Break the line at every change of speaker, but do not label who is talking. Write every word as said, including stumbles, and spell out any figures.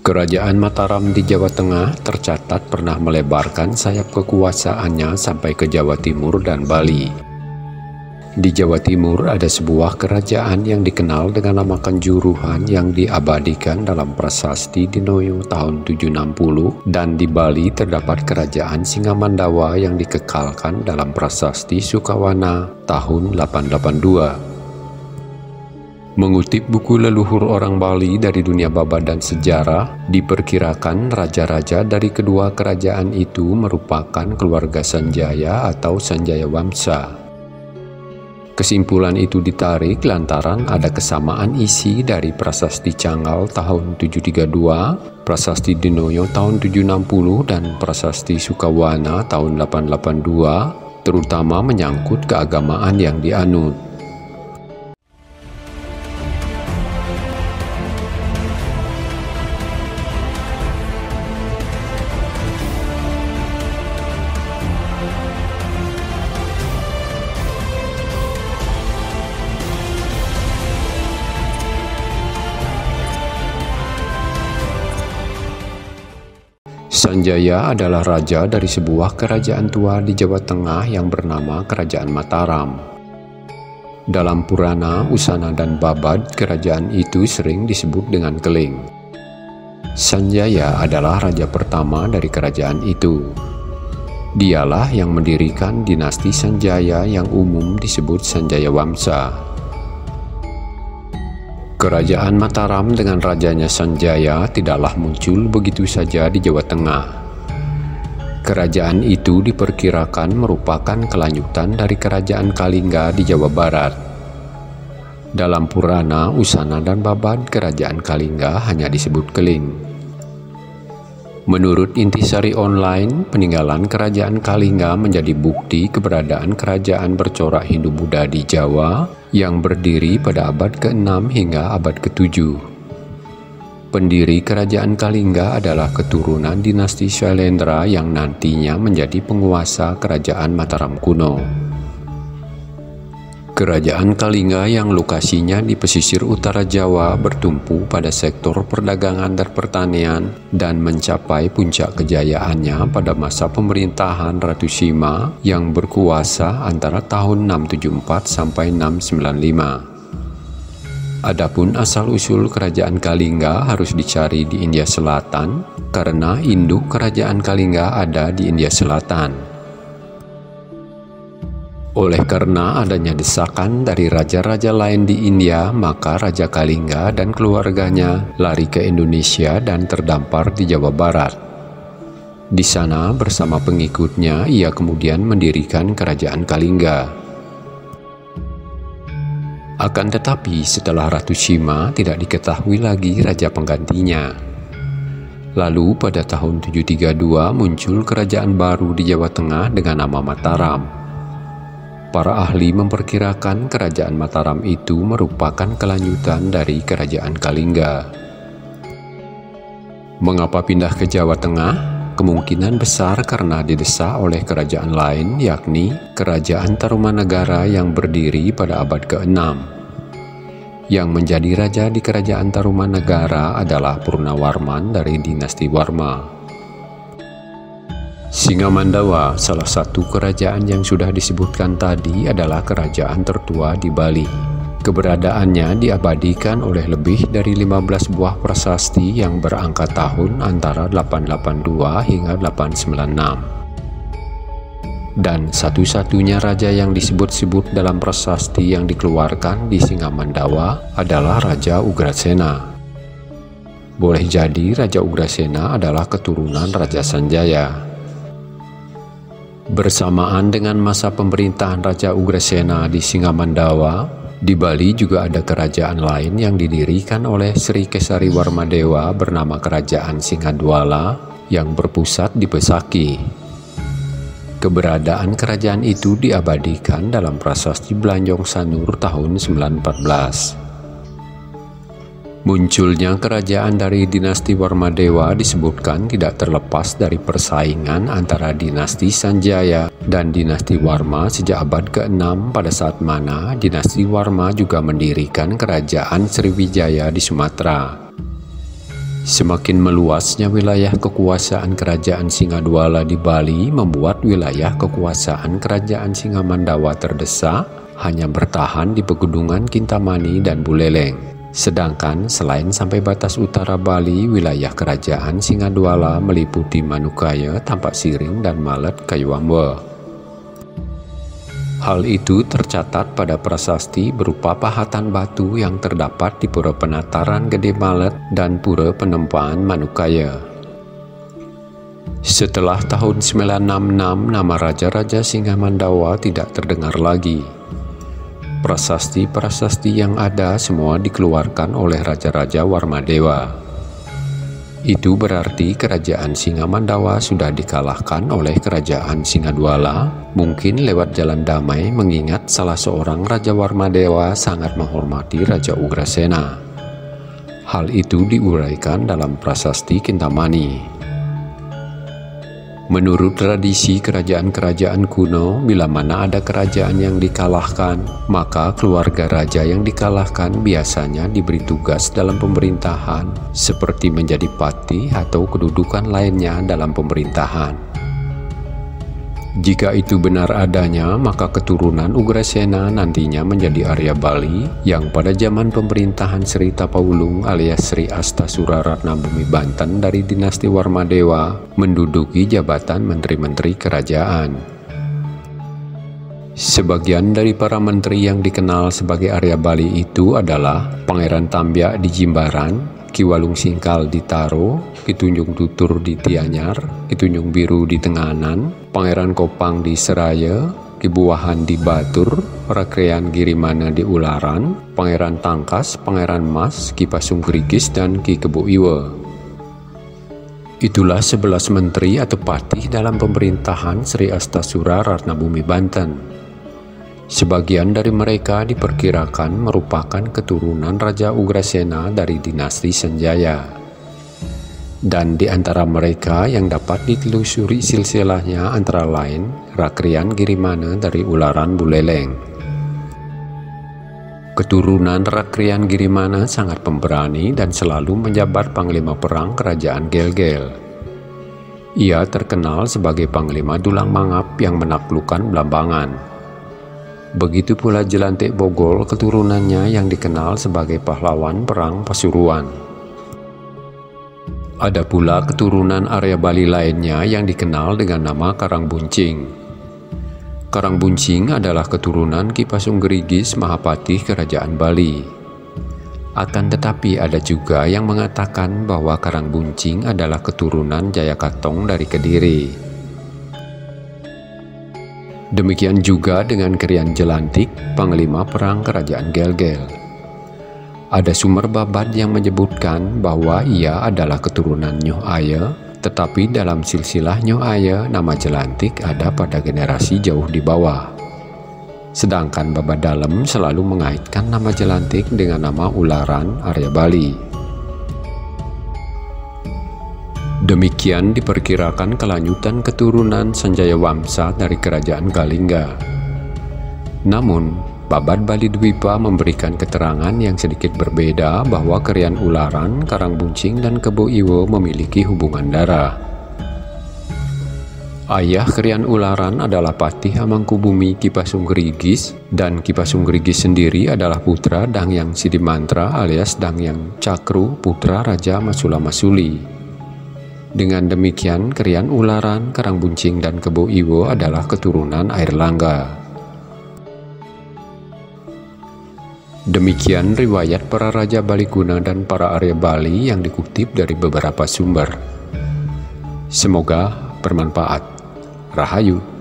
Kerajaan Mataram di Jawa Tengah tercatat pernah melebarkan sayap kekuasaannya sampai ke Jawa Timur dan Bali. Di Jawa Timur ada sebuah kerajaan yang dikenal dengan nama Kanjuruhan yang diabadikan dalam prasasti Dinoyo tahun tujuh enam puluh, dan di Bali terdapat kerajaan Singamandawa yang dikekalkan dalam prasasti Sukawana tahun delapan delapan dua. Mengutip buku leluhur orang Bali dari dunia babat dan sejarah, diperkirakan raja-raja dari kedua kerajaan itu merupakan keluarga Sanjaya atau Sanjaya Wamsa. Kesimpulan itu ditarik lantaran ada kesamaan isi dari prasasti Canggal tahun tujuh tiga dua, prasasti Dinoyo tahun tujuh enam puluh, dan prasasti Sukawana tahun delapan delapan dua, terutama menyangkut keagamaan yang dianut. Sanjaya adalah raja dari sebuah kerajaan tua di Jawa Tengah yang bernama Kerajaan Mataram. Dalam Purana, Usana, dan Babad, kerajaan itu sering disebut dengan Keling. Sanjaya adalah raja pertama dari kerajaan itu. Dialah yang mendirikan dinasti Sanjaya yang umum disebut Sanjaya Wamsa. Kerajaan Mataram dengan rajanya Sanjaya tidaklah muncul begitu saja di Jawa Tengah. Kerajaan itu diperkirakan merupakan kelanjutan dari kerajaan Kalingga di Jawa Barat. Dalam Purana, Usana, dan Babad, kerajaan Kalingga hanya disebut Keling. Menurut Intisari Online, peninggalan kerajaan Kalingga menjadi bukti keberadaan kerajaan bercorak Hindu-Buddha di Jawa yang berdiri pada abad keenam hingga abad ketujuh. Pendiri kerajaan Kalingga adalah keturunan dinasti Syailendra yang nantinya menjadi penguasa kerajaan Mataram kuno. Kerajaan Kalingga yang lokasinya di pesisir utara Jawa bertumpu pada sektor perdagangan dan pertanian dan mencapai puncak kejayaannya pada masa pemerintahan Ratu Sima yang berkuasa antara tahun enam tujuh empat sampai enam sembilan lima. Adapun asal-usul kerajaan Kalingga harus dicari di India Selatan karena induk kerajaan Kalingga ada di India Selatan. Oleh karena adanya desakan dari raja-raja lain di India, maka Raja Kalingga dan keluarganya lari ke Indonesia dan terdampar di Jawa Barat. Di sana bersama pengikutnya ia kemudian mendirikan kerajaan Kalingga. Akan tetapi setelah Ratu Sima tidak diketahui lagi raja penggantinya. Lalu pada tahun tujuh tiga dua muncul kerajaan baru di Jawa Tengah dengan nama Mataram. Para ahli memperkirakan kerajaan Mataram itu merupakan kelanjutan dari kerajaan Kalingga. Mengapa pindah ke Jawa Tengah? Kemungkinan besar karena didesak oleh kerajaan lain, yakni Kerajaan Tarumanagara yang berdiri pada abad keenam. Yang menjadi raja di Kerajaan Tarumanagara adalah Purnawarman dari dinasti Warma. Singamandawa, salah satu kerajaan yang sudah disebutkan tadi, adalah kerajaan tertua di Bali. Keberadaannya diabadikan oleh lebih dari lima belas buah prasasti yang berangka tahun antara delapan delapan dua hingga delapan sembilan enam. Dan satu-satunya raja yang disebut-sebut dalam prasasti yang dikeluarkan di Singamandawa adalah Raja Ugrasena. Boleh jadi Raja Ugrasena adalah keturunan Raja Sanjaya. Bersamaan dengan masa pemerintahan Raja Ugrasena di Singamandawa, di Bali juga ada kerajaan lain yang didirikan oleh Sri Kesari Warmadewa bernama Kerajaan Singadwala yang berpusat di Besaki. Keberadaan kerajaan itu diabadikan dalam prasasti Blanjong Sanur tahun sembilan empat belas. Munculnya kerajaan dari dinasti Warmadewa disebutkan tidak terlepas dari persaingan antara dinasti Sanjaya dan dinasti Warma sejak abad keenam, pada saat mana dinasti Warma juga mendirikan kerajaan Sriwijaya di Sumatera. Semakin meluasnya wilayah kekuasaan Kerajaan Singadwala di Bali membuat wilayah kekuasaan Kerajaan Singamandawa terdesak, hanya bertahan di pegunungan Kintamani dan Buleleng. Sedangkan selain sampai batas utara Bali, wilayah Kerajaan Singadwala meliputi Manukaya, Tampak Siring, dan Malet Kayuamwe. Hal itu tercatat pada prasasti berupa pahatan batu yang terdapat di Pura Penataran Gede Malet dan Pura Penempaan Manukaya. Setelah tahun sembilan enam enam, nama Raja-Raja Singamandawa tidak terdengar lagi. Prasasti-prasasti yang ada semua dikeluarkan oleh Raja-Raja Warmadewa. Itu berarti Kerajaan Singamandawa sudah dikalahkan oleh Kerajaan Singadwala, mungkin lewat jalan damai, mengingat salah seorang Raja Warmadewa sangat menghormati Raja Ugrasena. Hal itu diuraikan dalam prasasti Kintamani. Menurut tradisi kerajaan-kerajaan kuno, bila mana ada kerajaan yang dikalahkan, maka keluarga raja yang dikalahkan biasanya diberi tugas dalam pemerintahan, seperti menjadi patih atau kedudukan lainnya dalam pemerintahan. Jika itu benar adanya, maka keturunan Ugrasena nantinya menjadi Arya Bali yang pada zaman pemerintahan Sri Tapaulung alias Sri Astasura Ratnabumi Banten dari dinasti Warmadewa menduduki jabatan menteri-menteri kerajaan. Sebagian dari para menteri yang dikenal sebagai Arya Bali itu adalah Pangeran Tambyak di Jimbaran, Ki Walung Singkal di Taro, Ki Tunjung Tutur di Tianyar, Ki Tunjung Biru di Tenganan, Pangeran Kopang di Seraya, Ki Buahan di Batur, Rakrean Girimana di Ularan, Pangeran Tangkas, Pangeran Mas, Ki Pasung Gerigis, dan Ki Kebo Iwe. Itulah sebelas menteri atau patih dalam pemerintahan Sri Astasura Ratnabumi Banten. Sebagian dari mereka diperkirakan merupakan keturunan Raja Ugrasena dari dinasti Sanjaya. Dan di antara mereka yang dapat ditelusuri silsilahnya antara lain Rakrian Girimana dari Ularan Buleleng. Keturunan Rakrian Girimana sangat pemberani dan selalu menjabat Panglima Perang Kerajaan Gel-Gel. Ia terkenal sebagai Panglima Dulang Mangap yang menaklukkan Blambangan. Begitu pula Jelantik Bogol, keturunannya yang dikenal sebagai pahlawan perang Pasuruan. Ada pula keturunan Arya Bali lainnya yang dikenal dengan nama Karangbuncing. Karangbuncing adalah keturunan Ki Pasung Gerigis Mahapatih Kerajaan Bali. Akan tetapi ada juga yang mengatakan bahwa Karangbuncing adalah keturunan Jayakatong dari Kediri. Demikian juga dengan Krian Jelantik, Panglima Perang Kerajaan Gel-Gel. Ada sumber babat yang menyebutkan bahwa ia adalah keturunan Nyoh Aya, tetapi dalam silsilah Nyoh Aya, nama Jelantik ada pada generasi jauh di bawah. Sedangkan babat dalam selalu mengaitkan nama Jelantik dengan nama Ularan Arya Bali. Demikian diperkirakan kelanjutan keturunan Sanjaya Wamsa dari Kerajaan Kalingga. Namun, babat Bali Dwipa memberikan keterangan yang sedikit berbeda bahwa Krian Ularan, Karangbuncing, dan Kebo Iwo memiliki hubungan darah. Ayah Krian Ularan adalah Patih Amangkubumi Ki Pasung Gerigis, dan Ki Pasung Gerigis sendiri adalah putra Dangyang Sidimantra alias Dangyang Cakru, putra Raja Masula Masuli. Dengan demikian, Krian Ularan, Karangbuncing, dan Kebo Iwo adalah keturunan Airlangga. Demikian riwayat para Raja Bali Kuna dan para Arya Bali yang dikutip dari beberapa sumber. Semoga bermanfaat. Rahayu.